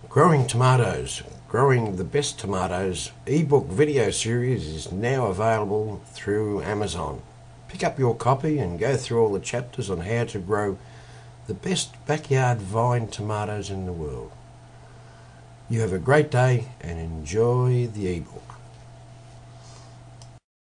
Growing Tomatoes, Growing the Best Tomatoes ebook video series is now available through Amazon. Pick up your copy and go through all the chapters on how to grow the best backyard vine tomatoes in the world. You have a great day and enjoy the ebook.